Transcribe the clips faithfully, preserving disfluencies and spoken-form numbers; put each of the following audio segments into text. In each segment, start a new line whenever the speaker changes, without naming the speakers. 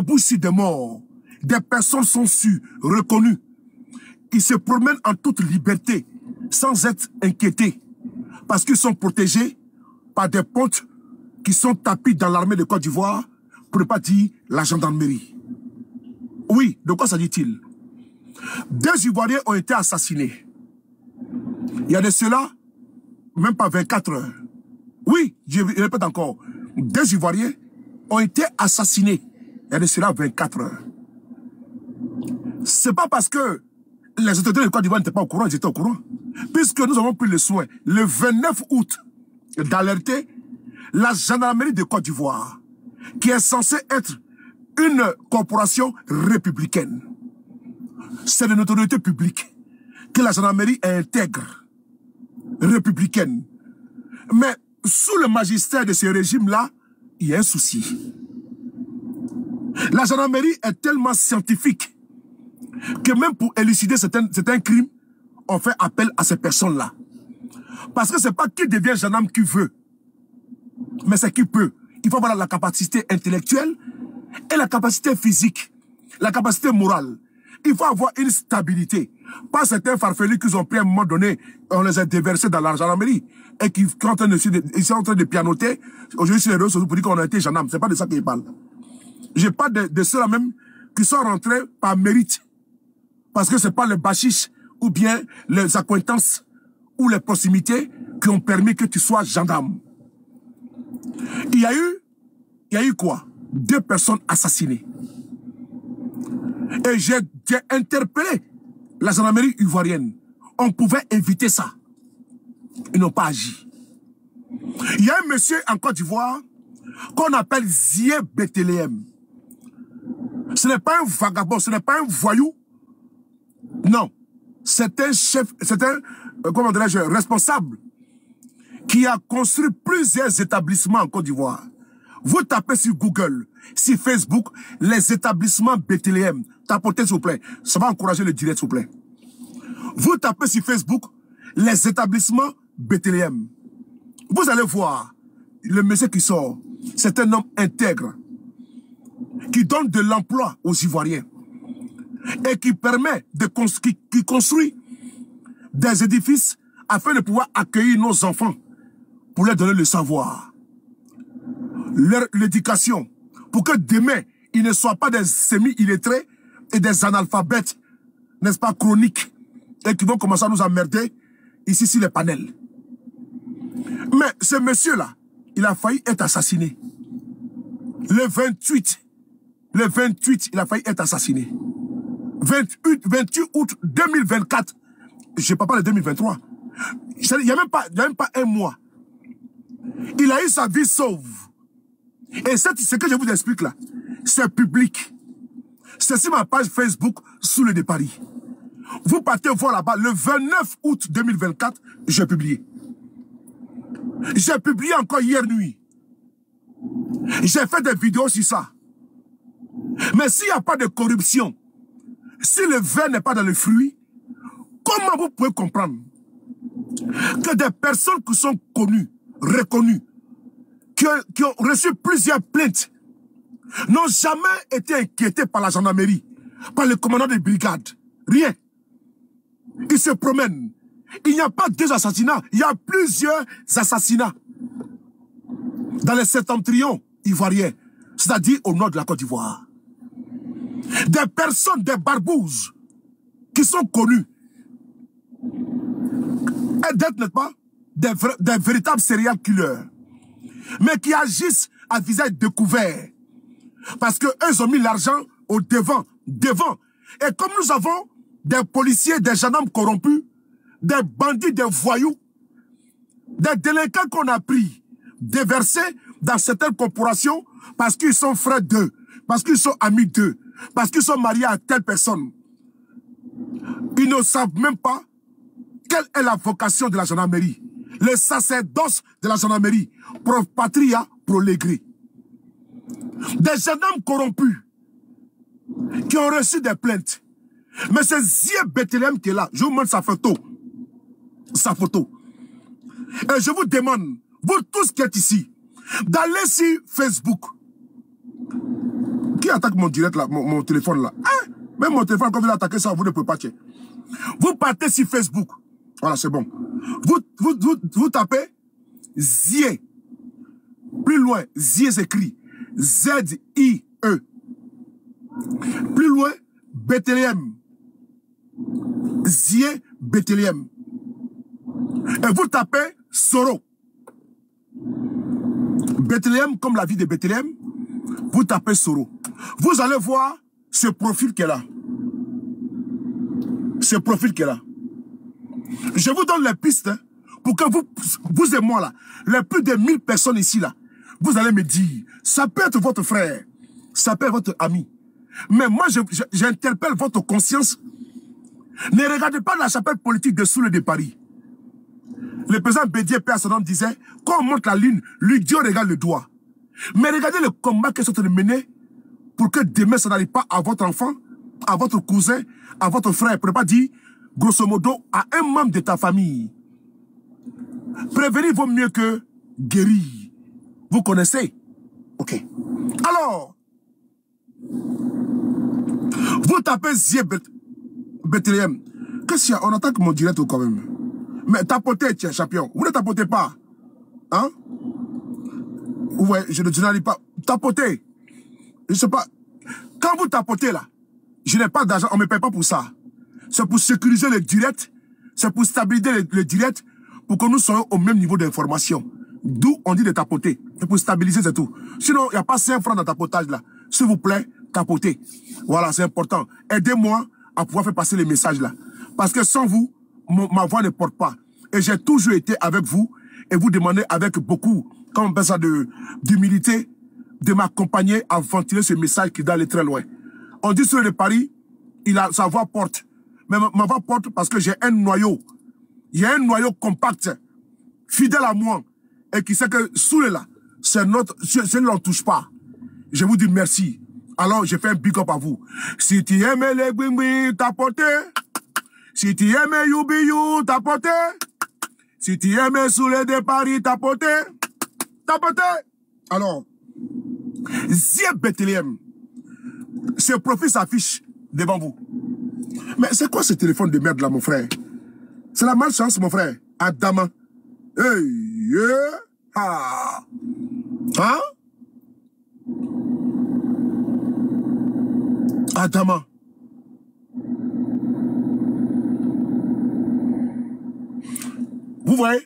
débouchent sur des morts. Des personnes sont sûres, reconnues. Ils se promènent en toute liberté, sans être inquiétés, parce qu'ils sont protégés par des pontes qui sont tapis dans l'armée de Côte d'Ivoire, pour ne pas dire la gendarmerie. Oui, de quoi s'agit-il? Deux Ivoiriens ont été assassinés. Il y a de cela, même pas vingt-quatre heures. Oui, je répète encore, deux Ivoiriens ont été assassinés. Il y a de cela vingt-quatre heures. C'est pas parce que les autorités de Côte d'Ivoire n'étaient pas au courant, ils étaient au courant. Puisque nous avons pris le soin, le vingt-neuf août, d'alerter la gendarmerie de Côte d'Ivoire, qui est censée être une corporation républicaine. C'est de notoriété publique que la gendarmerie est intègre, républicaine. Mais sous le magistère de ce régime-là, il y a un souci. La gendarmerie est tellement scientifique que même pour élucider certains, certains crimes, on fait appel à ces personnes-là. Parce que ce n'est pas qui devient gendarme qui veut, mais c'est qui peut. Il faut avoir la capacité intellectuelle et la capacité physique, la capacité morale. Il faut avoir une stabilité. Pas certains farfelus qu'ils ont pris à un moment donné, on les a déversés dans la gendarmerie et qui sont en train de, ils sont en train de pianoter. Aujourd'hui, sur les réseaux sociaux pour dire qu'on a été gendarme. Ce n'est pas de ça qu'ils parlent. Je parle de, de ceux-là même qui sont rentrés par mérite. Parce que ce n'est pas les bachiches ou bien les acquaintances ou les proximités qui ont permis que tu sois gendarme. Il y a eu, il y a eu quoi? Deux personnes assassinées. Et j'ai interpellé la gendarmerie ivoirienne. On pouvait éviter ça. Ils n'ont pas agi. Il y a un monsieur en Côte d'Ivoire qu'on appelle Zie Bethléem. Ce n'est pas un vagabond, ce n'est pas un voyou. Non. C'est un chef, c'est un, euh, comment dirais-je, responsable qui a construit plusieurs établissements en Côte d'Ivoire. Vous tapez sur Google, sur Facebook, les établissements Bethléem. Tapotez s'il vous plaît. Ça va encourager le direct s'il vous plaît. Vous tapez sur Facebook, les établissements Bethléem. Vous allez voir le monsieur qui sort. C'est un homme intègre qui donne de l'emploi aux Ivoiriens et qui permet de construire, qui construit des édifices afin de pouvoir accueillir nos enfants pour leur donner le savoir, l'éducation, pour que demain, ils ne soient pas des semi-illettrés et des analphabètes, n'est-ce pas, chroniques, et qui vont commencer à nous emmerder ici sur les panels. Mais ce monsieur-là, il a failli être assassiné. Le vingt-huit, le vingt-huit, il a failli être assassiné. vingt-huit, vingt-huit août deux mille vingt-quatre, je ne parle pas de deux mille vingt-trois, il n'y a, a même pas un mois. Il a eu sa vie sauve. Et ce que je vous explique là, c'est public. C'est sur ma page Facebook, sous le de Paris. Vous partez voir là-bas, le vingt-neuf août deux mille vingt-quatre, j'ai publié. J'ai publié encore hier nuit. J'ai fait des vidéos sur ça. Mais s'il n'y a pas de corruption, si le verre n'est pas dans le fruit, comment vous pouvez comprendre que des personnes qui sont connues, reconnues, qui ont, qui ont reçu plusieurs plaintes, n'ont jamais été inquiétées par la gendarmerie, par le commandant de brigade. Rien. Ils se promènent. Il n'y a pas deux assassinats, il y a plusieurs assassinats dans les septentrions ivoiriens, c'est-à-dire au nord de la Côte d'Ivoire. Des personnes, des barbouzes, qui sont connues, et d'être, n'est-ce pas, des, des véritables serial killers, mais qui agissent à visage découvert, parce qu'eux ont mis l'argent au devant, devant. Et comme nous avons des policiers, des gendarmes corrompus, des bandits, des voyous, des délinquants qu'on a pris, déversés dans certaines corporations, parce qu'ils sont frères d'eux, parce qu'ils sont amis d'eux, parce qu'ils sont mariés à telle personne. Ils ne savent même pas quelle est la vocation de la gendarmerie. Le sacerdoce de la gendarmerie, pro patria, pro legre. Des gendarmes corrompus qui ont reçu des plaintes. Mais c'est Zie Bethléem qui est là. Je vous montre sa photo. Sa photo. Et je vous demande, vous tous qui êtes ici, d'aller sur Facebook, Qui attaque mon direct là, mon, mon téléphone là? Hein? Même mon téléphone, quand vous attaquez ça, vous ne pouvez pas checker. Vous partez sur Facebook. Voilà, c'est bon. Vous, vous, vous, vous tapez Zie. Plus loin, Zie s'écrit Z I E. Plus loin, Bethléem. Zie Bethléem. Et vous tapez Soro. Bethléem, comme la ville de Bethléem, vous tapez Soro. Vous allez voir ce profil qui est là. Ce profil qui est là. Je vous donne les pistes hein, pour que vous, vous et moi là, les plus de mille personnes ici là, vous allez me dire, ça peut être votre frère, ça peut être votre ami. Mais moi, j'interpelle votre conscience. Ne regardez pas la chapelle politique de Soule de Paris. Le président Bédier Père Saddam disait, quand on monte la ligne, l'idiot regarde le doigt. Mais regardez le combat qu'ils sont en train de mener pour que demain, ça n'arrive pas à votre enfant, à votre cousin, à votre frère. Pour ne pas dire, grosso modo, à un membre de ta famille. Prévenir vaut mieux que guérir. Vous connaissez? Ok. Alors, vous tapez Zie Bethléem. Qu'est-ce qu'il y a? On attaque mon direct quand même. Mais tapotez, tiens, champion. Vous ne tapotez pas. Hein? Ouais, je ne dis pas. Tapotez. Je ne sais pas. Quand vous tapotez là, je n'ai pas d'argent, on ne me paye pas pour ça. C'est pour sécuriser le direct, c'est pour stabiliser le, le direct, pour que nous soyons au même niveau d'information. D'où on dit de tapoter. C'est pour stabiliser, c'est tout. Sinon, il n'y a pas cinq francs dans tapotage là. S'il vous plaît, tapotez. Voilà, c'est important. Aidez-moi à pouvoir faire passer les messages là. Parce que sans vous, mon, ma voix ne porte pas. Et j'ai toujours été avec vous et vous demandez avec beaucoup, comme on appelle ça, d'humilité, de, de m'accompagner à ventiler ce message qui doit aller très loin. On dit sur le Paris, il a, sa voix porte. Mais ma, ma voix porte parce que j'ai un noyau. Il y a un noyau compact, fidèle à moi, et qui sait que sous là, c'est notre, je ne l'en touche pas. Je vous dis merci. Alors, je fais un big up à vous. Si tu aimes les bing tapoter. Si tu aimes Youbi You, tapoter. Si tu aimes Soule de Paris, tapoter. Tapoter. Alors, Zie Bethléem. Ce profil s'affiche devant vous. Mais c'est quoi ce téléphone de merde là, mon frère? C'est la malchance, mon frère. Adama. Hey, yeah. Ah. Hein? Adama. Vous voyez?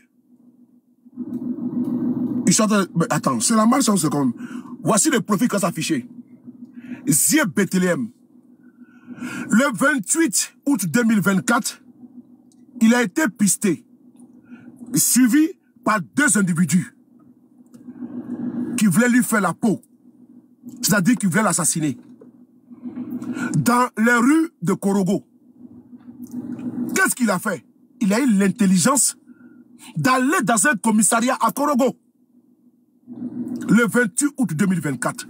Ils sont... Mais attends, c'est la malchance comme... Voici le profil qui s'affiché. Zie Bethléem. Le vingt-huit août deux mille vingt-quatre, il a été pisté, suivi par deux individus qui voulaient lui faire la peau, c'est-à-dire qui voulaient l'assassiner. Dans les rues de Korogo, qu'est-ce qu'il a fait? Il a eu l'intelligence d'aller dans un commissariat à Korogo, le vingt-huit août deux mille vingt-quatre.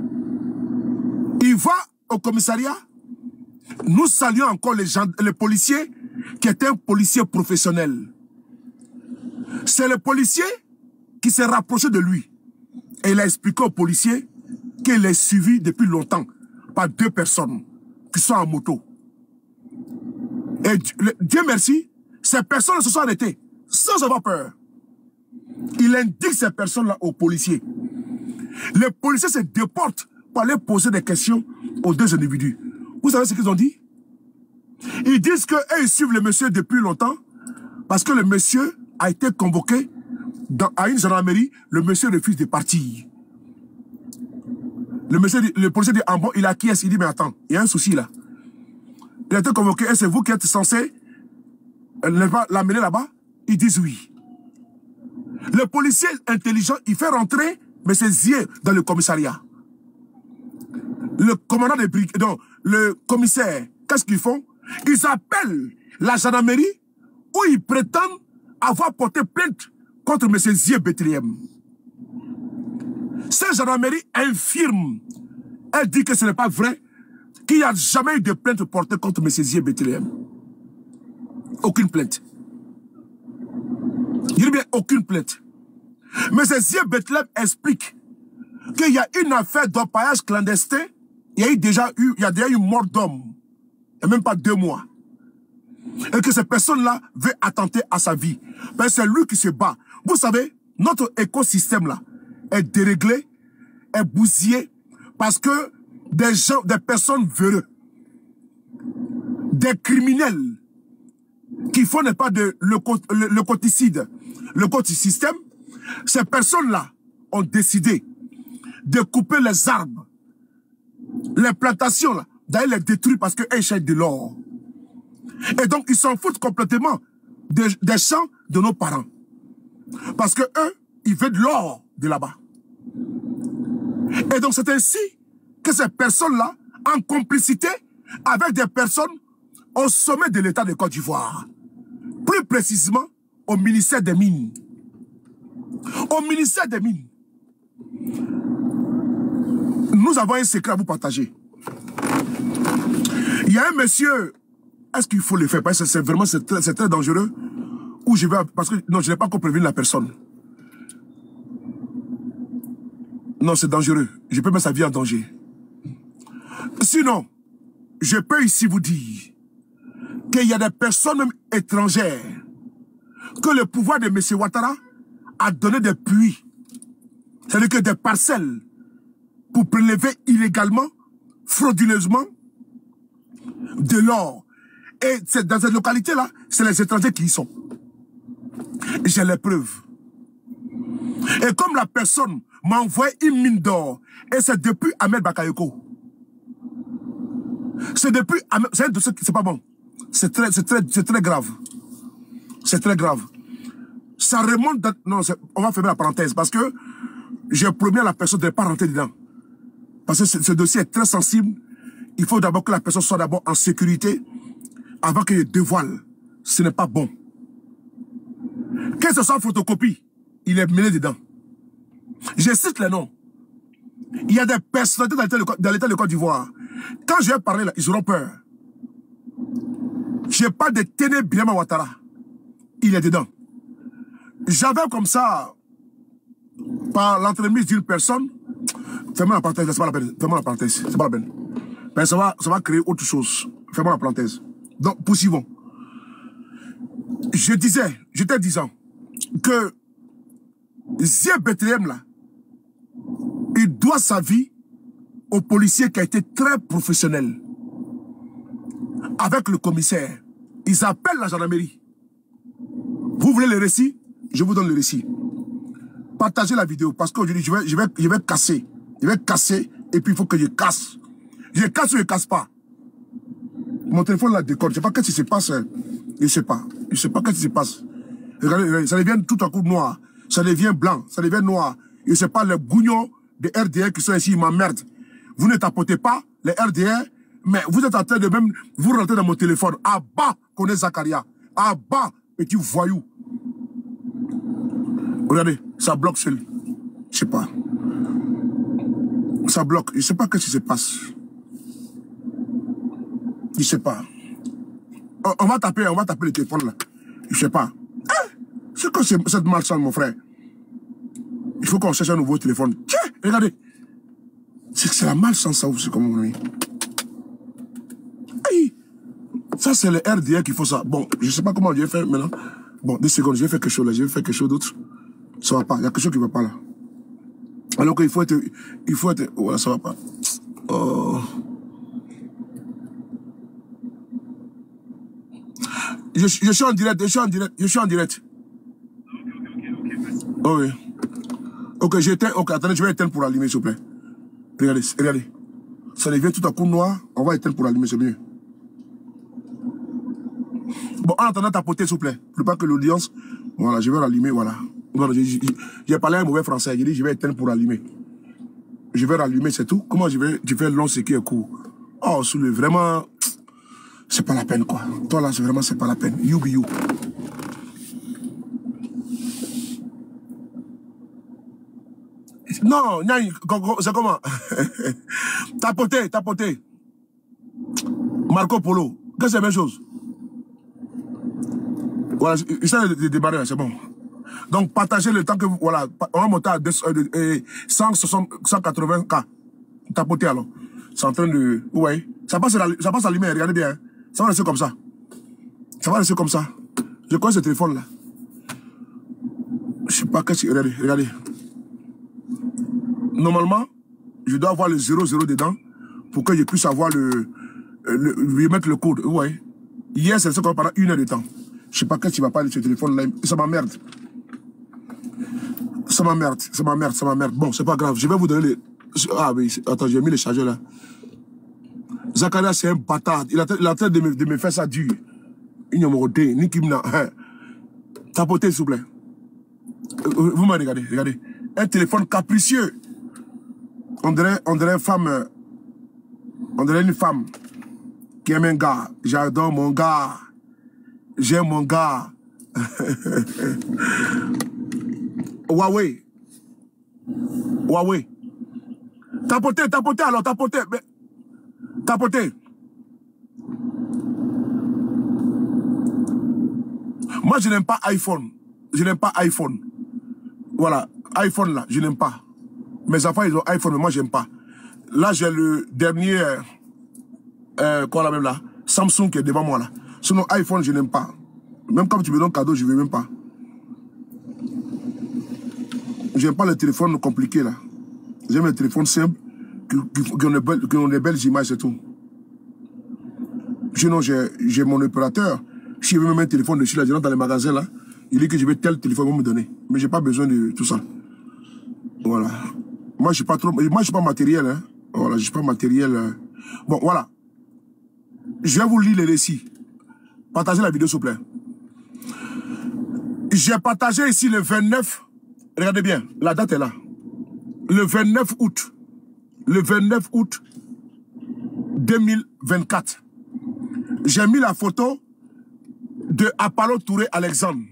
Il va au commissariat. Nous saluons encore les, gens, les policiers qui étaient un policier professionnel. C'est le policier qui s'est rapproché de lui. Et il a expliqué au policier qu'il est suivi depuis longtemps par deux personnes qui sont en moto. Et Dieu merci, ces personnes se sont arrêtées sans avoir peur. Il indique ces personnes-là aux policiers. Les policiers se déportent pour aller poser des questions aux deux individus. Vous savez ce qu'ils ont dit? Ils disent qu'eux, ils suivent le monsieur depuis longtemps parce que le monsieur a été convoqué dans, à une gendarmerie. Le monsieur refuse de partir. Le, monsieur, le policier dit, ah bon, il acquiesce. Il dit, mais attends, il y a un souci là. Il a été convoqué et c'est vous qui êtes censé l'amener là-bas? Ils disent oui. Le policier intelligent, il fait rentrer M. Zie dans le commissariat. Le commandant des brigades, donc le commissaire, qu'est-ce qu'ils font? Ils appellent la gendarmerie où ils prétendent avoir porté plainte contre M. Zie Bethléem. Cette gendarmerie infirme. Elle dit que ce n'est pas vrai, qu'il n'y a jamais eu de plainte portée contre M. Zie Bethléem. Aucune plainte. Je dis bien aucune plainte. M. Zie Bethléem explique qu'il y a une affaire d'orpaillage clandestin il y a eu déjà eu, il y a déjà eu mort d'homme, et même pas deux mois. Et que cette personne-là veut attenter à sa vie. Ben, c'est lui qui se bat. Vous savez, notre écosystème-là est déréglé, est bousillé, parce que des gens, des personnes véreux, des criminels, qui font n'est pas de le, le, le coticide, le coticystème, ces personnes-là ont décidé de couper les arbres, les plantations, là, d'aller les détruire parce qu'elles cherchent de l'or. Et donc, ils s'en foutent complètement des, des champs de nos parents. Parce que eux, ils veulent de l'or de là-bas. Et donc, c'est ainsi que ces personnes-là, en complicité avec des personnes au sommet de l'État de Côte d'Ivoire, plus précisément au ministère des Mines. Au ministère des Mines, nous avons un secret à vous partager. Il y a un monsieur, est-ce qu'il faut le faire? Parce que c'est vraiment c'est très, très dangereux. Ou je vais, parce que non, je n'ai pas encore prévenu la personne. Non, c'est dangereux. Je peux mettre sa vie en danger. Sinon, je peux ici vous dire qu'il y a des personnes même étrangères que le pouvoir de M. Ouattara a donné des puits, c'est-à-dire que des parcelles pour prélever illégalement, frauduleusement, de l'or. Et dans cette localité-là, c'est les étrangers qui y sont. J'ai les preuves. Et comme la personne m'a envoyé une mine d'or, et c'est depuis Ahmed Bakayoko. C'est depuis Ahmed, c'est un dossier qui c'est pas bon. C'est très, c'est très, c'est très grave. C'est très grave. Ça remonte, non, on va fermer la parenthèse parce que j'ai promis à la personne de ne pas rentrer dedans. Parce que ce, ce dossier est très sensible. Il faut d'abord que la personne soit d'abord en sécurité avant qu'il dévoile. Ce n'est pas bon. Que ce soit en photocopie, il est mêlé dedans. Je cite les noms. Il y a des personnalités dans l'État de Côte d'Ivoire. Quand je vais parler là, ils auront peur. Je parle de Téné Birama Ouattara. Il est dedans. J'avais comme ça, par l'entremise d'une personne, fais-moi la parenthèse, c'est pas la peine. Fais-moi la parenthèse, c'est pas la peine. Mais ça va, ça va créer autre chose. Fais-moi la parenthèse. Donc, poursuivons. Je disais, j'étais disant que Zia Bethléem là, il doit sa vie au policier qui a été très professionnel. Avec le commissaire, ils appellent la gendarmerie. Vous voulez le récit? Je vous donne le récit. Partagez la vidéo parce qu'aujourd'hui, je vais, je, vais, je vais casser. Je vais casser et puis il faut que je casse. Je casse ou je casse pas. Mon téléphone là déconne. Je ne sais pas qu'est-ce qui se passe. Je ne sais pas. Je ne sais pas qu'est-ce qui se passe. Regardez, ça devient tout à coup noir. Ça devient blanc. Ça devient noir. Je ne sais pas, les gougnons des R D R qui sont ici, ils m'emmerdent. Vous ne tapotez pas les R D R, mais vous êtes en train de même vous rentrer dans mon téléphone. À bas, connaît Zakaria. À bas, petit voyou. Regardez, ça bloque seul. Je sais pas. Ça bloque. Je sais pas qu'est-ce qui se passe. Je sais pas. On, on va taper, on va taper le téléphone là. Je sais pas. Eh, c'est quoi cette malchance, mon frère? Il faut qu'on cherche un nouveau téléphone. Tiens, regardez. C'est la malchance, ça aussi, comme on dit. Hey, ça, c'est le R D R qu'il faut ça. Bon, je sais pas comment je vais faire maintenant. Bon, deux secondes, je vais faire quelque chose là. Je vais faire quelque chose d'autre. Ça va pas. Il y a quelque chose qui va pas là. Alors qu'il faut être... Il faut être... Voilà, ça va pas. Oh. Je, je suis en direct, je suis en direct, je suis en direct. Oh oui. Ok, j'éteins. Ok, attendez, je vais éteindre pour allumer, s'il vous plaît. Regardez, regardez. Ça devient tout à coup noir. On va éteindre pour allumer, c'est mieux. Bon, en attendant, tapoter, s'il vous plaît. Pour pas que l'audience... Voilà, je vais rallumer, voilà. J'ai parlé un mauvais français. J'ai dit, je vais éteindre pour allumer. Je vais rallumer, c'est tout. Comment je vais... Je fais long, ce qui est court. Oh, sous le... Vraiment... C'est pas la peine, quoi. Toi, là, c'est vraiment, c'est pas la peine. You be you. Non, c'est comment? Tapoter, tapoter. Marco Polo. Qu'est-ce que c'est la même chose? Voilà, j'essaie de démarrer, c'est bon. Donc, partagez le temps que vous... Voilà, on va monter à cent quatre-vingts K. Tapoter, alors. c'est en train de... Ouais, ça passe à, ça passe à l'humain, regardez bien. Ça va rester comme ça. Ça va rester comme ça. Je connais ce téléphone-là. Je sais pas qu'est-ce que... Regardez, regardez. Normalement, je dois avoir le zéro zéro dedans pour que je puisse avoir le... le lui mettre le code. Ouais. Hier, c'est ça pendant une heure de temps. Je sais pas qu'est-ce qui va pas aller sur ce téléphone-là. Ça m'emmerde. Ça m'emmerde, ça m'emmerde, ça m'emmerde. Bon, c'est pas grave. Je vais vous donner les... Ah oui, attends, j'ai mis les chargeurs là. Zakaria, c'est un bâtard. Il a, il a en train de me, de me faire ça dur. Il m'a dit, ni Kimna. Tapotez, s'il vous plaît. Vous me regardez, regardez. Un téléphone capricieux. On dirait, on dirait une femme. On dirait une femme qui aime un gars. J'adore mon gars. J'aime mon gars. Huawei. Huawei. Tapotez, tapotez alors, tapotez. Mais... Tapotez. Moi, je n'aime pas iPhone. Je n'aime pas iPhone. Voilà. iPhone, là, je n'aime pas. Mes enfants, ils ont iPhone, mais moi, j'aime pas. Là, j'ai le dernier... Euh, quoi, là, même là? Samsung qui est devant moi, là. Sinon, iPhone, je n'aime pas. Même quand tu me donnes cadeau, je ne veux même pas. J'aime pas les téléphones compliqués, là. J'aime les téléphones simples, qui, qui, qui, ont, des belles, qui ont des belles images, c'est tout. Sinon, j'ai mon opérateur. Si je veux même un téléphone dessus, là, je rentre dans les magasins, là, il dit que je vais tel téléphone, vous me donner. Mais j'ai pas besoin de tout ça. Voilà. Moi, je suis pas trop... Moi, je suis pas matériel, hein. Voilà, je suis pas matériel. Hein. Bon, voilà. Je vais vous lire les récits. Partagez la vidéo, s'il vous plaît. J'ai partagé ici le vingt-neuf... Regardez bien, la date est là. Le vingt-neuf août. Le vingt-neuf août deux mille vingt-quatre. J'ai mis la photo de Apollo Touré Alexandre,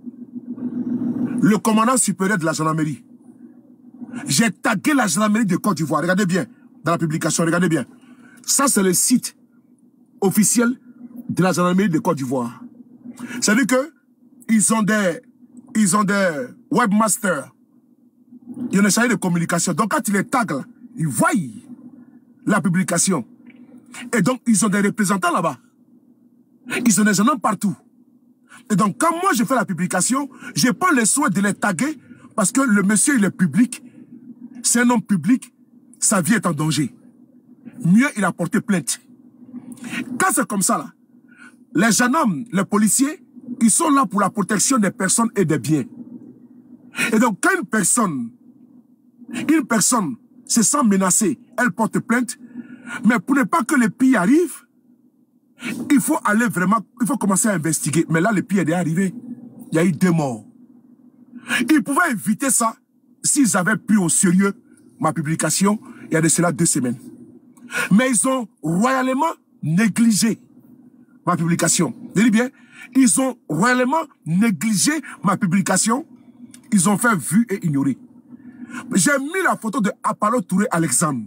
le commandant supérieur de la gendarmerie. J'ai tagué la gendarmerie de Côte d'Ivoire. Regardez bien, dans la publication, regardez bien. Ça, c'est le site officiel de la gendarmerie de Côte d'Ivoire. C'est-à-dire que ils ont des, ils ont des webmasters. Ils ont des chargés de communication. Donc, quand ils les taguent, là, ils voient la publication. Et donc, ils ont des représentants là-bas. Ils ont des gendarmes partout. Et donc, quand moi, je fais la publication, je prends le soin de les taguer parce que le monsieur, il est public. C'est un homme public. Sa vie est en danger. Mieux, il a porté plainte. Quand c'est comme ça, là, les gendarmes, les policiers, ils sont là pour la protection des personnes et des biens. Et donc, quand une personne, une personne se sent menacée, elle porte plainte, mais pour ne pas que le pire arrive, il faut aller vraiment, il faut commencer à investiguer. Mais là, le pire est déjà arrivé. Il y a eu deux morts. Ils pouvaient éviter ça s'ils avaient pris au sérieux ma publication il y a de cela deux semaines. Mais ils ont royalement négligé ma publication. Vous dites bien, ils ont royalement négligé ma publication. Ils ont fait vu et ignorer. J'ai mis la photo de Apollo Touré Alexandre.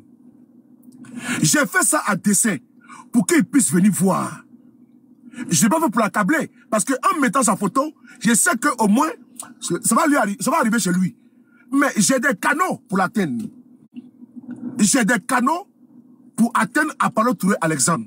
J'ai fait ça à dessein pour qu'il puisse venir voir. Je n'ai pas fait pour l'accabler. Parce qu'en mettant sa photo, je sais qu'au moins, ça va, lui arri ça va arriver chez lui. Mais j'ai des canaux pour l'atteindre. J'ai des canaux pour atteindre Apollo Touré Alexandre.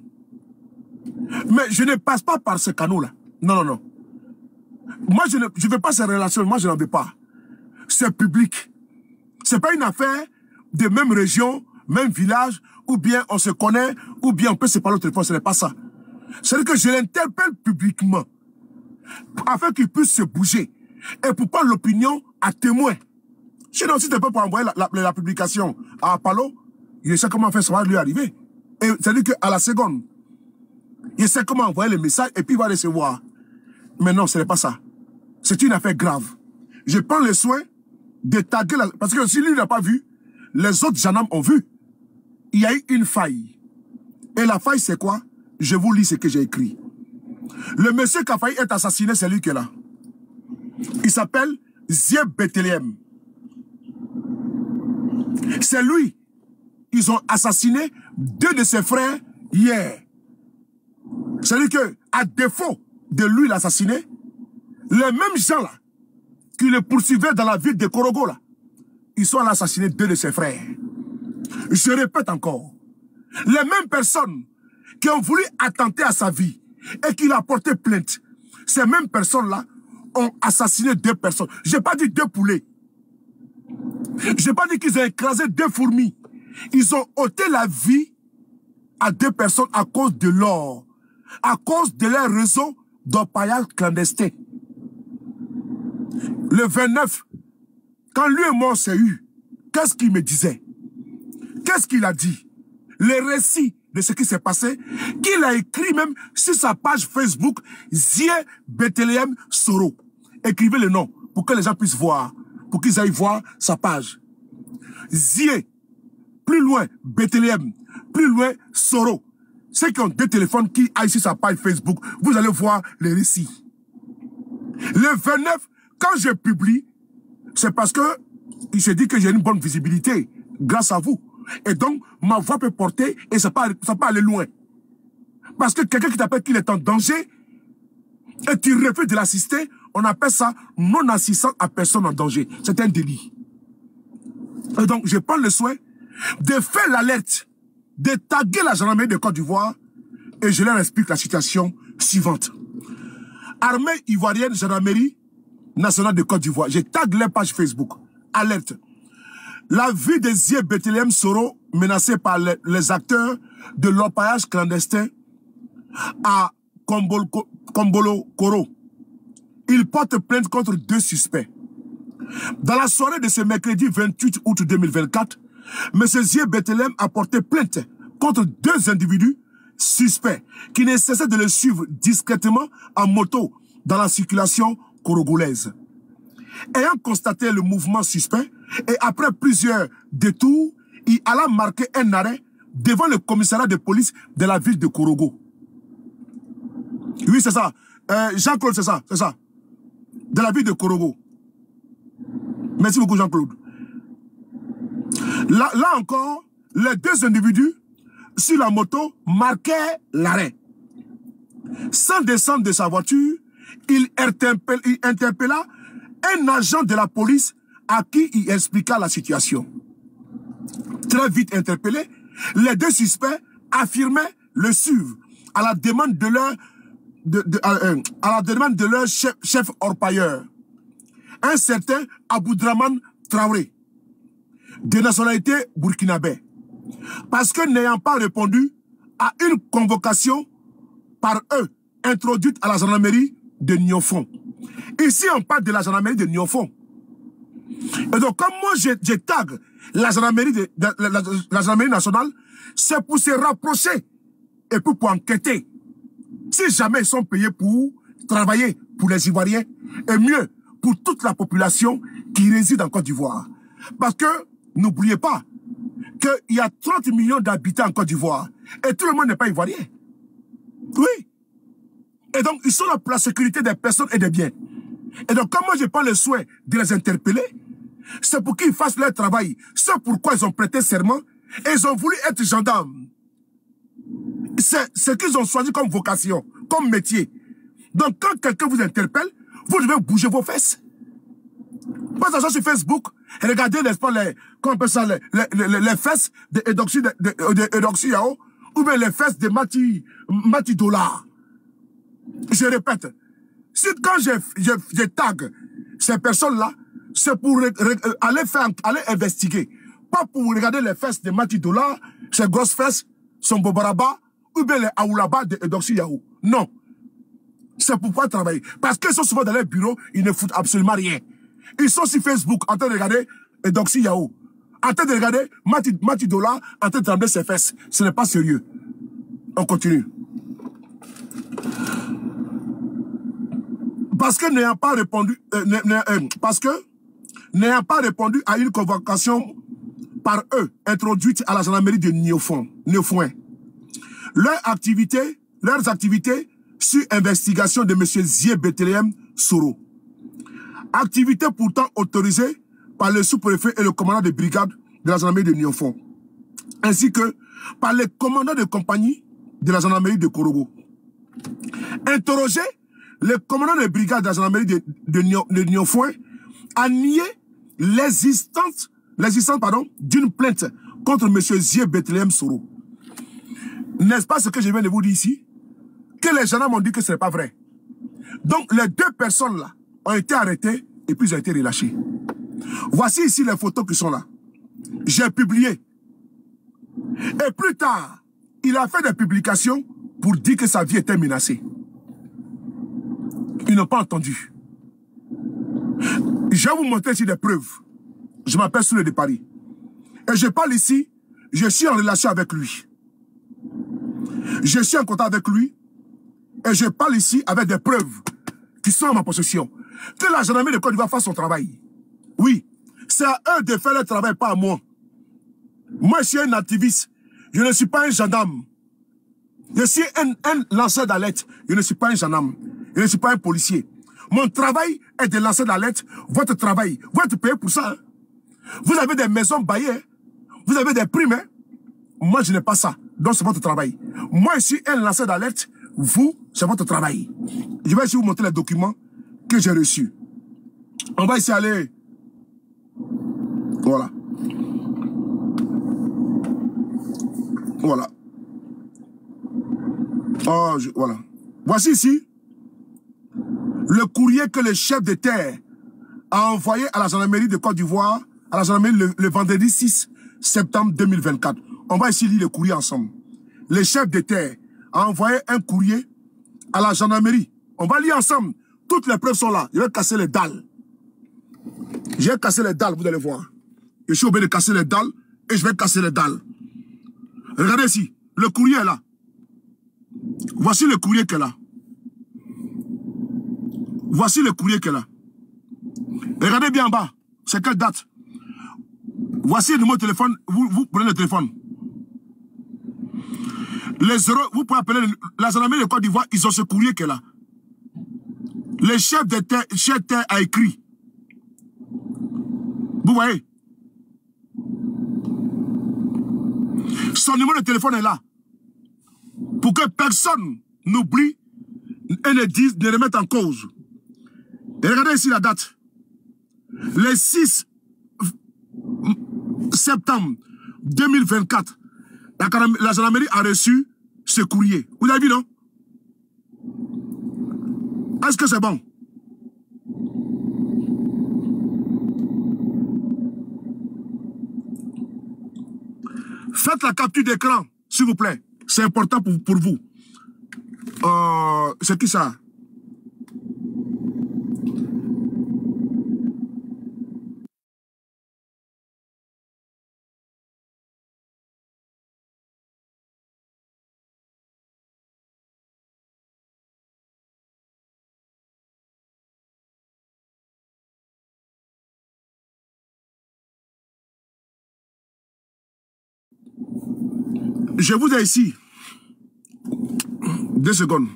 Mais je ne passe pas par ce canaux-là. Non, non, non. Moi, je ne je veux pas ces relations. Moi, je n'en veux pas. C'est public. Ce n'est pas une affaire de même région, même village, ou bien on se connaît, ou bien on peut se parler au téléphone. Ce n'est pas ça. C'est-à-dire que je l'interpelle publiquement afin qu'il puisse se bouger et pour prendre l'opinion à témoin. Sinon, si tu peux pas envoyer la, la, la publication à Apollo, il sait comment faire, ça va lui arriver. Et c'est-à-dire qu'à la seconde, il sait comment envoyer le message et puis il va recevoir. Mais non, ce n'est pas ça. C'est une affaire grave. Je prends le soin de taguer la... Parce que si lui n'a pas vu, les autres gendarmes ont vu. Il y a eu une faille. Et la faille, c'est quoi? Je vous lis ce que j'ai écrit. Le monsieur qui a failli être assassiné, c'est lui qui est là. Il s'appelle Zieb Bethléem. C'est lui. Ils ont assassiné deux de ses frères hier. C'est-à-dire que, à défaut de lui l'assassiner, les mêmes gens là, qui le poursuivaient dans la ville de Korogo là, ils sont allés assassiner deux de ses frères. Je répète encore, Les mêmes personnes qui ont voulu attenter à sa vie et qui l'ont porté plainte, ces mêmes personnes-là ont assassiné deux personnes. Je n'ai pas dit deux poulets. Je n'ai pas dit qu'ils ont écrasé deux fourmis. Ils ont ôté la vie à deux personnes à cause de l'or, à cause de leur réseau d'orpaillage clandestin. Le vingt-neuf, quand lui et moi on s'est eu, qu'est-ce qu'il me disait? Qu'est-ce qu'il a dit? Le récit de ce qui s'est passé, qu'il a écrit même sur sa page Facebook, Zie Bethléem Soro. Écrivez le nom pour que les gens puissent voir, pour qu'ils aillent voir sa page. Zie, plus loin, Bethléem, plus loin, Soro. Ceux qui ont deux téléphones qui aillent sur sa page Facebook, vous allez voir les récits. Le vingt-neuf, quand je publie, c'est parce que il se dit que j'ai une bonne visibilité grâce à vous. Et donc, ma voix peut porter et ça peut, ça peut aller loin. Parce que quelqu'un qui t'appelle qu'il est en danger et tu refuses de l'assister, on appelle ça non-assistance à personne en danger. C'est un délit. Et donc, je prends le soin de faire l'alerte, de taguer la gendarmerie de Côte d'Ivoire et je leur explique la situation suivante. Armée ivoirienne, gendarmerie nationale de Côte d'Ivoire. Je tag les pages Facebook. Alerte. La vie de Zie Bethléem Soro, menacée par les, les acteurs de l'orpaillage clandestin à Kombolo, Kombolo Koro. Il porte plainte contre deux suspects. Dans la soirée de ce mercredi vingt-huit août deux mille vingt-quatre, M. Zie Bethléem a porté plainte contre deux individus suspects qui ne cessaient de le suivre discrètement en moto dans la circulation corogolaise. Ayant constaté le mouvement suspect et après plusieurs détours, il alla marquer un arrêt devant le commissariat de police de la ville de Korogo. Oui, c'est ça. Euh, Jean-Claude, c'est ça, c'est ça. De la ville de Korogo. Merci beaucoup, Jean-Claude. Là, là encore, les deux individus sur la moto marquaient l'arrêt. Sans descendre de sa voiture, il interpella, il interpella un agent de la police à qui il expliqua la situation. Très vite interpellé, les deux suspects affirmaient le suivre à la demande de leur, de, de, euh, à la demande de leur chef, chef orpailleur, un certain Aboudraman Traoré, de nationalité burkinabé, parce que n'ayant pas répondu à une convocation par eux introduite à la gendarmerie de Niofon. Ici, on parle de la gendarmerie de Niofon. Et donc, comme moi, je, je tag la gendarmerie, de, de, la, la, la gendarmerie nationale, c'est pour se rapprocher et pour, pour enquêter. Si jamais ils sont payés pour travailler pour les Ivoiriens, et mieux pour toute la population qui réside en Côte d'Ivoire. Parce que, n'oubliez pas, qu'il y a trente millions d'habitants en Côte d'Ivoire, et tout le monde n'est pas Ivoirien. Oui. Et donc, ils sont là pour la sécurité des personnes et des biens. Et donc, comme moi, je prends le soin de les interpeller, c'est pour qu'ils fassent leur travail. C'est pourquoi ils ont prêté serment et ils ont voulu être gendarmes. C'est ce qu'ils ont choisi comme vocation, comme métier. Donc, quand quelqu'un vous interpelle, vous devez bouger vos fesses. Pas d'argent sur Facebook, et regardez, n'est-ce pas, les, comment on appelle ça, les, les, les, les fesses d'Edoxy de, de, de, de Yao, ou bien les fesses de Mati, Mati Dollar. Je répète, si quand je, je, je tag ces personnes-là, c'est pour re, re, aller faire, aller investiguer. Pas pour regarder les fesses de Mati Dollar, ces grosses fesses, son Bobaraba, ou bien les Aoulaba de Edoxy Yao. Non. C'est pour pouvoir travailler. Parce qu'ils sont souvent dans les bureaux, ils ne foutent absolument rien. Ils sont sur Facebook en train de regarder Edoxy Yao. En train de regarder Mati, Mati Dollar en train de trembler ses fesses. Ce n'est pas sérieux. On continue. Parce que n'ayant pas répondu, euh, euh, parce que n'ayant pas répondu à une convocation par eux introduite à la gendarmerie de Niofon, Niofouin, leur activité, leurs activités sur investigation de M. Zie Bethléem Soro, activité pourtant autorisée par le sous-préfet et le commandant de brigade de la gendarmerie de Niofon, ainsi que par les commandants de compagnie de la gendarmerie de Korogo. Interrogé, le commandant de brigade de la gendarmerie de, de, de Niofouin a nié l'existence l'existence d'une plainte contre M. Zie Bethléem Soro. N'est-ce pas ce que je viens de vous dire ici? Que les gendarmes m'ont dit que ce n'est pas vrai. Donc, les deux personnes-là ont été arrêtées et puis ils ont été relâchés. Voici ici les photos qui sont là. J'ai publié. Et plus tard, il a fait des publications pour dire que sa vie était menacée. Ils n'ont pas entendu. Je vais vous montrer ici des preuves. Je m'appelle Soulé de Paris. Et je parle ici, je suis en relation avec lui. Je suis en contact avec lui. Et je parle ici avec des preuves qui sont en ma possession. Que la gendarmerie de Côte d'Ivoire fasse son travail. Oui, c'est à eux de faire le travail, pas à moi. Moi, je suis un activiste. Je ne suis pas un gendarme. Je suis un, un lanceur d'alerte. Je ne suis pas un gendarme. Je ne suis pas un policier. Mon travail est de lancer d'alerte. Votre travail, vous êtes payé pour ça. Hein? Vous avez des maisons baillées. Vous avez des primes. Hein? Moi, je n'ai pas ça. Donc, c'est votre travail. Moi, je suis un lanceur d'alerte. Vous, c'est votre travail. Je vais ici vous montrer les documents que j'ai reçus. On va ici aller. Voilà. Voilà. Oh, je, voilà. Voici ici le courrier que le chef de terre a envoyé à la gendarmerie de Côte d'Ivoire, à la gendarmerie le, le vendredi six septembre deux mille vingt-quatre. On va ici lire le courrier ensemble. Le chef de terre a envoyé un courrier à la gendarmerie. On va lire ensemble. Toutes les preuves sont là. Je vais casser les dalles. Je vais casser les dalles, vous allez voir. Je suis obligé de casser les dalles et je vais casser les dalles. Regardez ici. Le courrier est là. Voici le courrier qu'elle a. Voici le courrier qu'elle a. Regardez bien en bas. C'est quelle date? Voici le numéro de téléphone. Vous, vous prenez le téléphone. Les zéros, vous pouvez appeler la gendarmerie de Côte d'Ivoire. Ils ont ce courrier qu'elle a. Le chef de terre, chef de terre a écrit. Vous voyez? Son numéro de téléphone est là. Pour que personne n'oublie et ne dise, ne remette en cause. Et regardez ici la date. Le six septembre deux mille vingt-quatre, la, la gendarmerie a reçu ce courrier. Vous l'avez vu, non? Est-ce que c'est bon? Faites la capture d'écran, s'il vous plaît. C'est important pour, pour vous. Euh, c'est qui ça? Je vous ai ici. Deux secondes.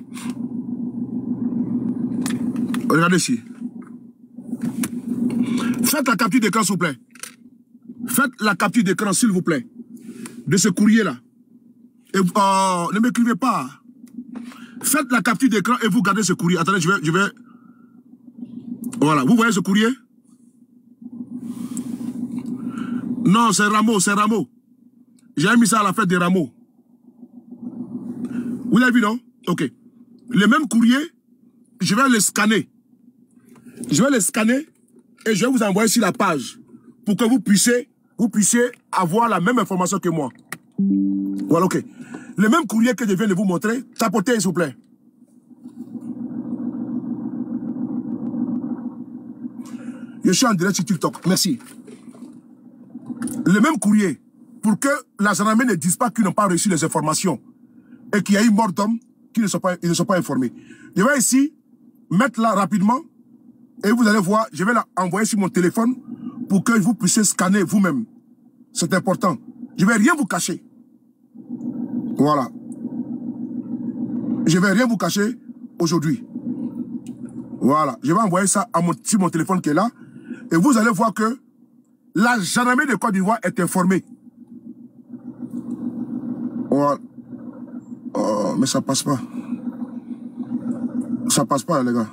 Regardez ici. Faites la capture d'écran, s'il vous plaît. Faites la capture d'écran, s'il vous plaît. De ce courrier-là. Et euh, ne m'écrivez pas. Faites la capture d'écran et vous gardez ce courrier. Attendez, je vais, je vais... Voilà, vous voyez ce courrier? Non, c'est Rameau, c'est Rameau. J'ai mis ça à la fête des Rameaux. Vous l'avez vu, non? Ok. Le même courrier, je vais le scanner. Je vais le scanner et je vais vous envoyer sur la page pour que vous puissiez, vous puissiez avoir la même information que moi. Voilà, ok. Le même courrier que je viens de vous montrer, tapotez, s'il vous plaît. Je suis en direct sur TikTok. Merci. Le même courrier, pour que la gendarmerie ne dise pas qu'ils n'ont pas reçu les informations et qu'il y a eu mort d'homme qui ne sont pas, ils ne sont pas informés. Je vais ici mettre là rapidement et vous allez voir, je vais l'envoyer sur mon téléphone pour que vous puissiez scanner vous-même. C'est important. Je ne vais rien vous cacher. Voilà. Je ne vais rien vous cacher aujourd'hui. Voilà. Je vais envoyer ça à mon, sur mon téléphone qui est là et vous allez voir que la gendarmerie de Côte d'Ivoire est informée. Voilà. Oh, mais ça passe pas. Ça passe pas, les gars.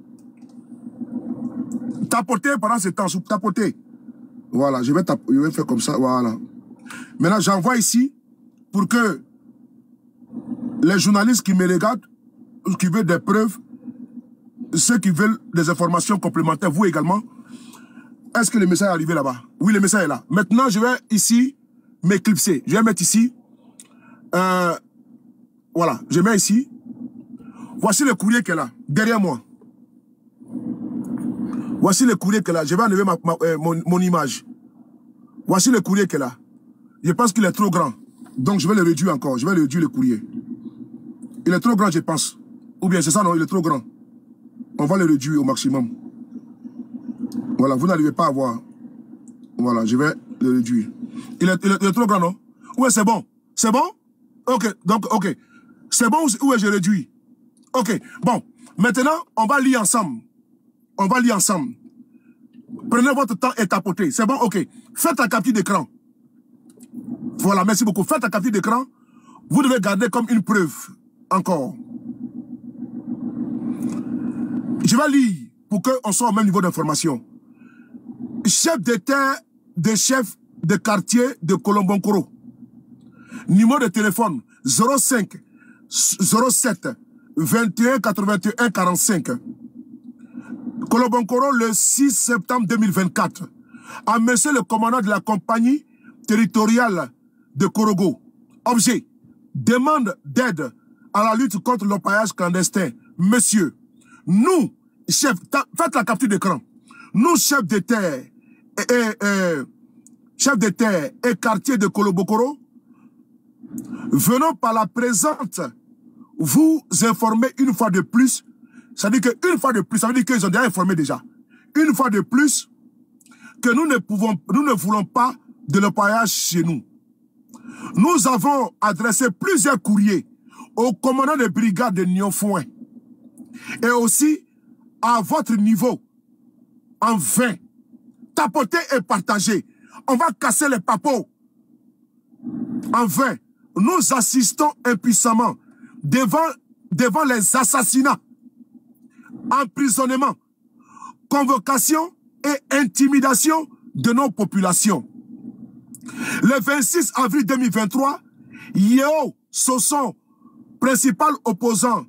Tapotez pendant ce temps, tapotez. Voilà, je vais, je vais faire comme ça, voilà. Maintenant, j'envoie ici pour que les journalistes qui me regardent, qui veulent des preuves, ceux qui veulent des informations complémentaires, vous également, est-ce que le message est arrivé là-bas? Oui, le message est là. Maintenant, je vais ici m'éclipser. Je vais mettre ici. Euh, voilà, je mets ici. Voici le courrier qu'elle a, derrière moi. Voici le courrier qu'elle a. Je vais enlever ma, ma, euh, mon, mon image. Voici le courrier qu'elle a. Je pense qu'il est trop grand. Donc, je vais le réduire encore. Je vais le réduire le courrier. Il est trop grand, je pense. Ou bien, c'est ça, non? Il est trop grand. On va le réduire au maximum. Voilà, vous n'arrivez pas à voir. Voilà, je vais le réduire. Il est, il est, il est trop grand, non? Ouais, c'est bon. C'est bon? Ok, donc, ok. C'est bon ou est-ce que je réduis? Ok, bon. Maintenant, on va lire ensemble. On va lire ensemble. Prenez votre temps et tapotez. C'est bon? Ok. Faites la capture d'écran. Voilà, merci beaucoup. Faites la capture d'écran. Vous devez garder comme une preuve. Encore. Je vais lire pour qu'on soit au même niveau d'information. Chef d'État de chef de quartier de Kolombonkoro. Numéro de téléphone zéro cinq zéro sept vingt et un quatre-vingt-un quarante-cinq. Kolombonkoro le six septembre deux mille vingt-quatre. À monsieur le commandant de la compagnie territoriale de Korogo. Objet. Demande d'aide à la lutte contre l'orpaillage clandestin. Monsieur, nous, chef, faites la capture d'écran. Nous, chefs de terre et, et, et chefs de terre et quartier de Kolobokoro, venons par la présente vous informer une fois de plus. Ça veut dire qu'une fois de plus, ça veut dire qu'ils ont déjà informé déjà. Une fois de plus, que nous ne pouvons, nous ne voulons pas de l'orpaillage chez nous. Nous avons adressé plusieurs courriers au commandant de brigade de Nyonfouin et aussi à votre niveau, en vain. Tapotez et partagez. On va casser les papos. En vain. Nous assistons impuissamment devant, devant les assassinats, emprisonnement, convocation et intimidation de nos populations. Le vingt-six avril deux mille vingt-trois, Yeo Sosson, principal opposant,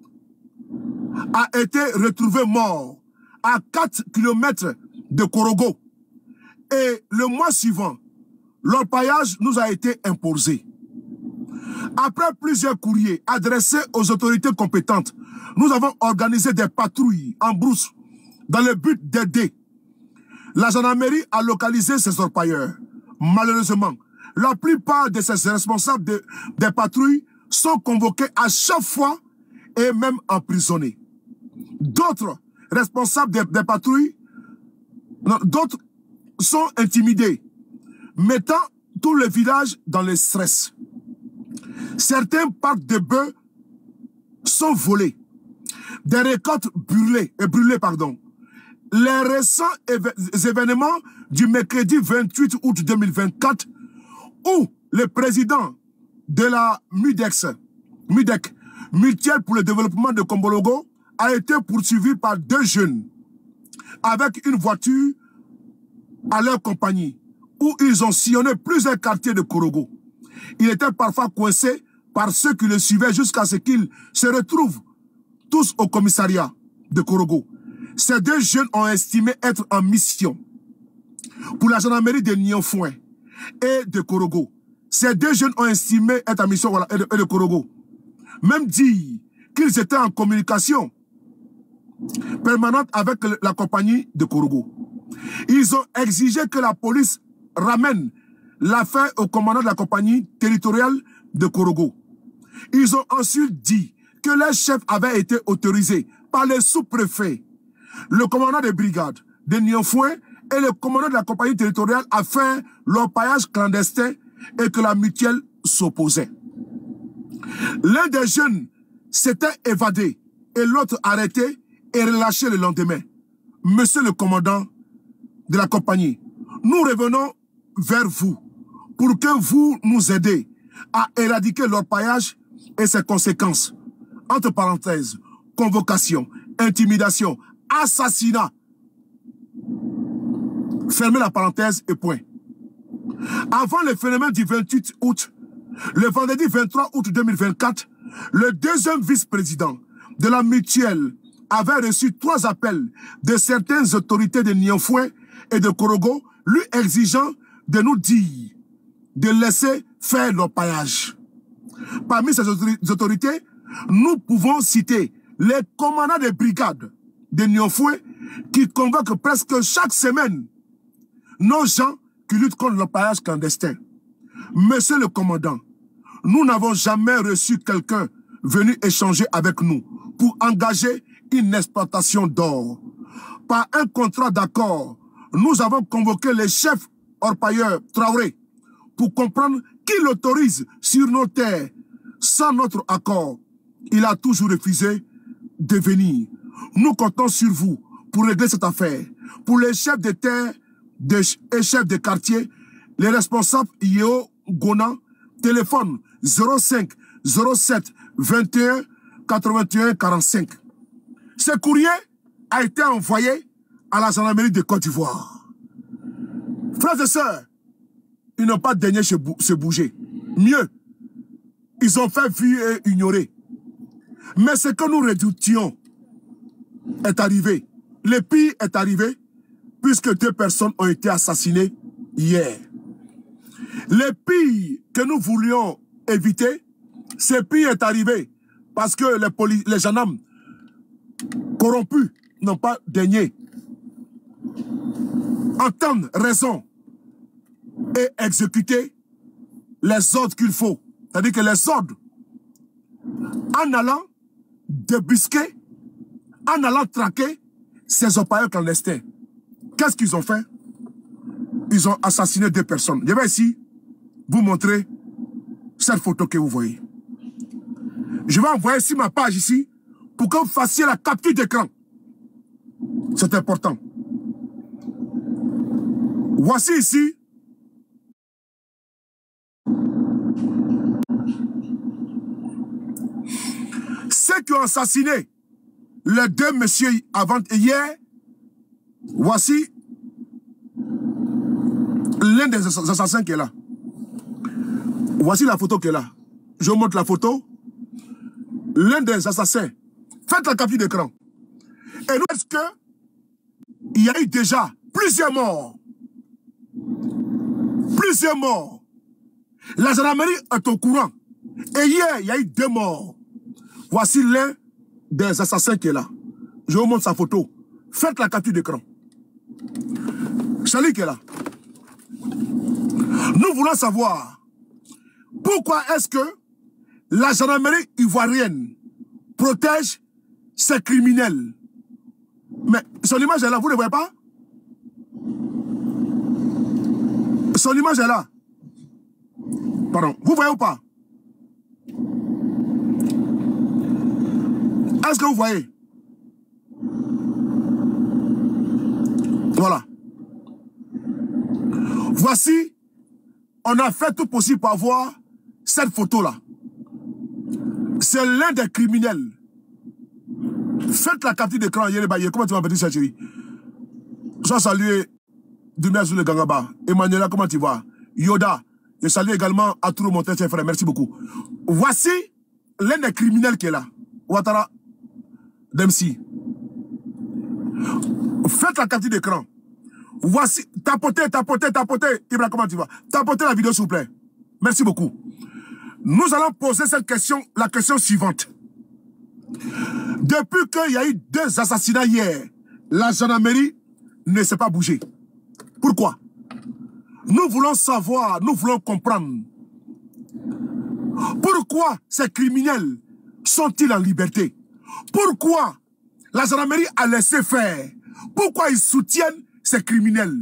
a été retrouvé mort à quatre kilomètres de Korogo. Et le mois suivant, l'orpaillage nous a été imposé. Après plusieurs courriers adressés aux autorités compétentes, nous avons organisé des patrouilles en brousse dans le but d'aider. La gendarmerie a localisé ces orpailleurs. Malheureusement, la plupart de ces responsables de, des patrouilles sont convoqués à chaque fois et même emprisonnés. D'autres responsables des, des patrouilles, d'autres sont intimidés, mettant tout le village dans le stress. Certains parcs de bœufs sont volés, des récoltes brûlées, et brûlées pardon. Les récents événements du mercredi vingt-huit août deux mille vingt-quatre, où le président de la MUDEX, MUDEC, Mutuelle pour le développement de Kombologo, a été poursuivi par deux jeunes avec une voiture à leur compagnie, où ils ont sillonné plusieurs quartiers de Korogo. Il était parfois coincé par ceux qui le suivaient jusqu'à ce qu'ils se retrouvent tous au commissariat de Korogo. Ces deux jeunes ont estimé être en mission pour la gendarmerie de Nyonfouin et de Korogo. Ces deux jeunes ont estimé être en mission voilà, et, de, et de Korogo. Même dit qu'ils étaient en communication permanente avec la compagnie de Korogo. Ils ont exigé que la police ramène l'affaire au commandant de la compagnie territoriale de Korogo. Ils ont ensuite dit que leur chef avait été autorisé par le sous-préfet, le commandant des brigades de Nyonfouin et le commandant de la compagnie territoriale à faire l'orpaillage clandestin et que la mutuelle s'opposait. L'un des jeunes s'était évadé et l'autre arrêté et relâché le lendemain. Monsieur le commandant de la compagnie, nous revenons vers vous pour que vous nous aidez à éradiquer l'orpaillage et ses conséquences. Entre parenthèses, convocation, intimidation, assassinat. Fermez la parenthèse et point. Avant le phénomène du vingt-huit août, le vendredi vingt-trois août deux mille vingt-quatre, Le deuxième vice-président de la mutuelle avait reçu trois appels de certaines autorités de Nianfouin et de Korogo, lui exigeant de nous dire de laisser faire l'orpaillage. Parmi ces autorités, nous pouvons citer les commandants des brigades de Nianfouin qui convoquent presque chaque semaine nos gens qui luttent contre l'orpaillage clandestin. Monsieur le commandant, nous n'avons jamais reçu quelqu'un venu échanger avec nous pour engager une exploitation d'or. Par un contrat d'accord, nous avons convoqué les chefs orpailleurs Traoré pour comprendre qui l'autorise sur nos terres. Sans notre accord, il a toujours refusé de venir. Nous comptons sur vous pour régler cette affaire. Pour les chefs de terre et chefs de quartier, les responsables Yeo Gona, téléphone zéro cinq zéro sept vingt et un quatre-vingt-un quarante-cinq. Ce courrier a été envoyé à la gendarmerie de Côte d'Ivoire. Frères et sœurs, ils n'ont pas daigné se bouger. Mieux, ils ont fait fuir et ignorer. Mais ce que nous redoutions est arrivé. Le pire est arrivé puisque deux personnes ont été assassinées hier. Le pire que nous voulions éviter, ce pire est arrivé parce que les, les gendarmes corrompus n'ont pas daigné entendre raison et exécuter les ordres qu'il faut. C'est-à-dire que les ordres, en allant débusquer, en allant traquer ces orpailleurs clandestins, qu'est-ce qu'ils ont fait? Ils ont assassiné deux personnes. Je vais ici vous montrer cette photo que vous voyez. Je vais envoyer sur ma page ici pour que vous fassiez la capture d'écran. C'est important. Voici ici ceux qui ont assassiné les deux messieurs avant hier. Voici l'un des assassins qui est là. Voici la photo qui est là. Je vous montre la photo. L'un des assassins. Faites la capture d'écran. Et nous, est-ce que il y a eu déjà plusieurs morts? Plusieurs morts. La gendarmerie est au courant. Et hier, il y a eu deux morts. Voici l'un des assassins qui est là. Je vous montre sa photo. Faites la capture d'écran. Charlie qui est là. Nous voulons savoir pourquoi est-ce que la gendarmerie ivoirienne protège ces criminels. Mais son image est là, vous ne voyez pas? Son image est là. Pardon, vous voyez ou pas? Est-ce que vous voyez? Voilà. Voici, on a fait tout possible pour avoir cette photo-là. C'est l'un des criminels. Faites la capture d'écran. Comment tu m'appelles ça, chérie? Je salue Dumia sur le Gangaba. Emmanuela, comment tu vas? Yoda. Je salue également Aturo Montel, frère. Merci beaucoup. Voici l'un des criminels qui est là. Ouattara Dempsey. Faites la capture d'écran. Voici, tapotez, tapotez, tapotez. Ibra, comment tu vas? Tapotez la vidéo, s'il vous plaît. Merci beaucoup. Nous allons poser cette question, la question suivante. Depuis qu'il y a eu deux assassinats hier, la gendarmerie ne s'est pas bougée. Pourquoi? Nous voulons savoir, nous voulons comprendre. Pourquoi ces criminels sont-ils en liberté? Pourquoi la gendarmerie a laissé faire? Pourquoi ils soutiennent ces criminels?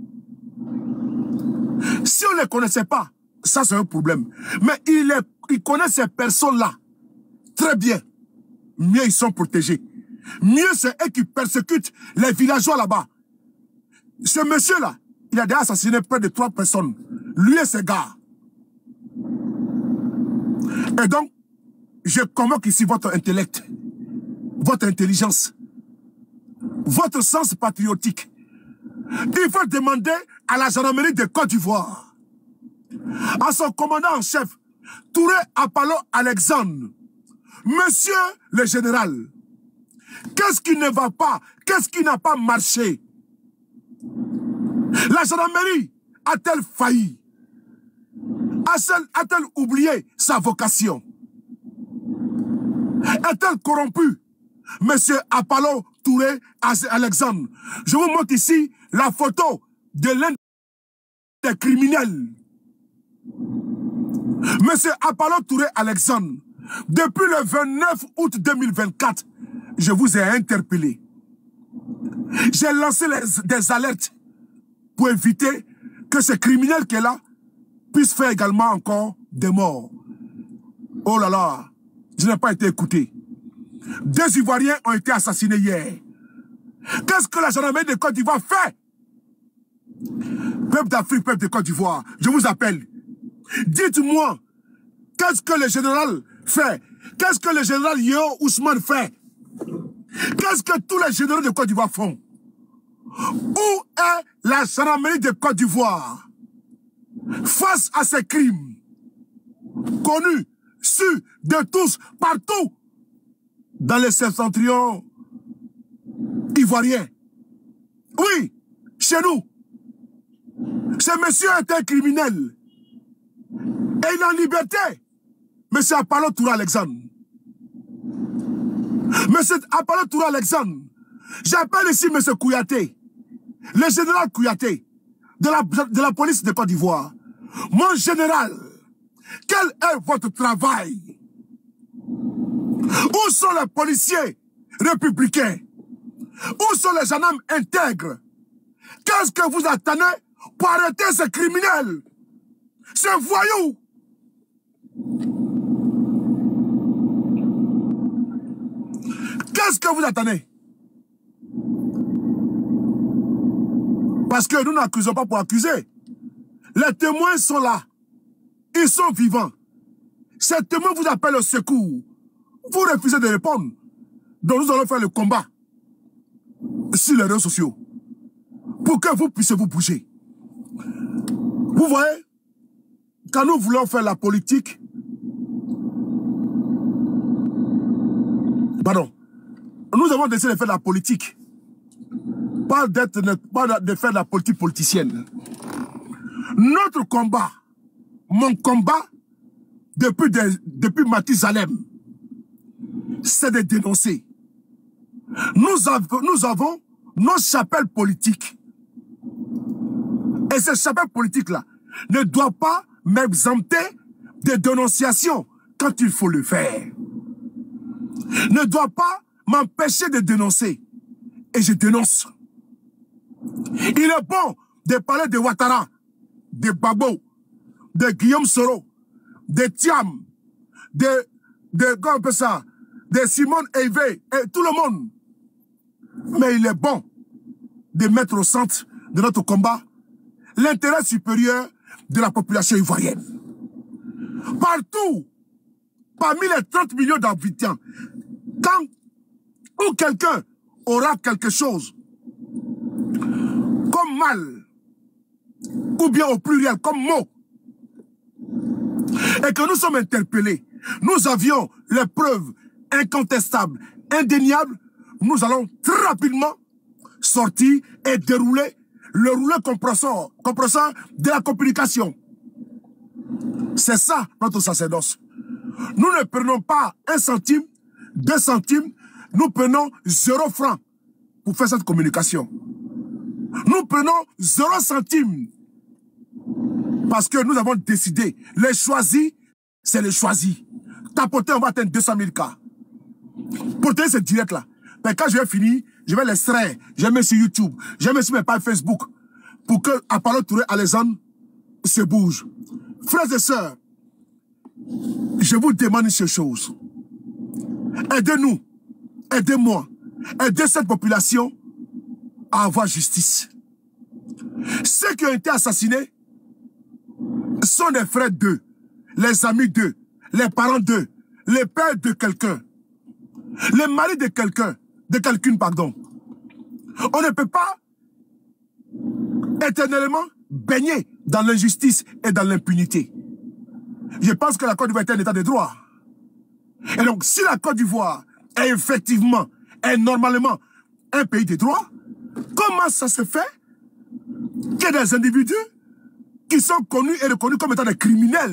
Si on ne les connaissait pas, ça c'est un problème. Mais ils, ils connaissent ces personnes-là très bien. Mieux ils sont protégés. Mieux c'est eux qui persécutent les villageois là-bas. Ce monsieur-là, il a déjà assassiné près de trois personnes. Lui et ses gars. Et donc, je convoque ici votre intellect, votre intelligence, votre sens patriotique. Il faut demander à la gendarmerie de Côte d'Ivoire, à son commandant en chef, Touré Apollo Alexandre, Monsieur le général, qu'est-ce qui ne va pas? Qu'est-ce qui n'a pas marché? La gendarmerie a-t-elle failli? A-t-elle oublié sa vocation? Est-elle corrompue? Monsieur Apollo Touré Alexandre. Je vous montre ici la photo de l'un des criminels. Monsieur Apollo Touré Alexandre, depuis le vingt-neuf août deux mille vingt-quatre, je vous ai interpellé. J'ai lancé les, des alertes pour éviter que ce criminel qui est là puisse faire également encore des morts. Oh là là, je n'ai pas été écouté. Deux Ivoiriens ont été assassinés hier. Qu'est-ce que la gendarmerie de Côte d'Ivoire fait? Peuple d'Afrique, peuple de Côte d'Ivoire, je vous appelle. Dites-moi, qu'est-ce que le général fait? Qu'est-ce que le général Yeo Ousmane fait? Qu'est-ce que tous les généraux de Côte d'Ivoire font? Où est la gendarmerie de Côte d'Ivoire face à ces crimes connus, su de tous, partout dans les septentrions ivoiriens? Oui, chez nous. Ce monsieur est un criminel. Et il est en liberté. Monsieur Apollo Touré Alexandre. Monsieur Apollo Touré Alexandre. J'appelle ici monsieur Kouyaté. Le général Kouyaté. De la, de la police de Côte d'Ivoire. Mon général. Quel est votre travail? Où sont les policiers républicains? Où sont les gendarmes intègres? Qu'est-ce que vous attendez pour arrêter ces criminels? Ces voyous? Qu'est-ce que vous attendez? Parce que nous n'accusons pas pour accuser. Les témoins sont là. Ils sont vivants. Ces témoins vous appellent au secours. Vous refusez de répondre. Donc nous allons faire le combat sur les réseaux sociaux pour que vous puissiez vous bouger. Vous voyez, quand nous voulons faire la politique, pardon, nous avons décidé de faire la politique, pas, d'être, pas de faire de la politique politicienne. Notre combat, mon combat, depuis, de, depuis Mathusalem, c'est de dénoncer. Nous avons, nous avons nos chapelles politiques. Et ces chapelles politiques-là ne doivent pas m'exempter de dénonciation quand il faut le faire. Ne doit pas m'empêcher de dénoncer. Et je dénonce. Il est bon de parler de Ouattara, de Gbagbo, de Guillaume Soro, de Thiam, de, de, comment on appelle ça, de Simone Eivé, et tout le monde. Mais il est bon de mettre au centre de notre combat l'intérêt supérieur de la population ivoirienne. Partout, parmi les trente millions d'habitants, quand ou quelqu'un aura quelque chose comme mal, ou bien au pluriel comme mot, et que nous sommes interpellés, nous avions les preuves incontestables, indéniables, nous allons très rapidement sortir et dérouler le rouleau compresseur, compresseur de la communication. C'est ça notre sacerdoce. Nous ne prenons pas un centime, deux centimes, nous prenons zéro franc pour faire cette communication. Nous prenons zéro centime parce que nous avons décidé, les choisis, c'est les choisis. Tapoter, on va atteindre deux cent mille cas. Pour tenir ce direct là. Mais quand je vais finir, je vais l'extraire. Je vais mettre sur YouTube. Je vais mettre sur mes pages Facebook. Pour que Apollo Touré Alexandre se bouge. Frères et sœurs, je vous demande une seule chose. Aidez-nous. Aidez-moi. Aidez cette population à avoir justice. Ceux qui ont été assassinés sont des frères d'eux, les amis d'eux, les parents d'eux, les pères de quelqu'un, les maris de quelqu'un, de quelqu'une, pardon. On ne peut pas éternellement baigner dans l'injustice et dans l'impunité. Je pense que la Côte d'Ivoire est un état de droit. Et donc, si la Côte d'Ivoire est effectivement, est normalement un pays de droit, comment ça se fait que des individus qui sont connus et reconnus comme étant des criminels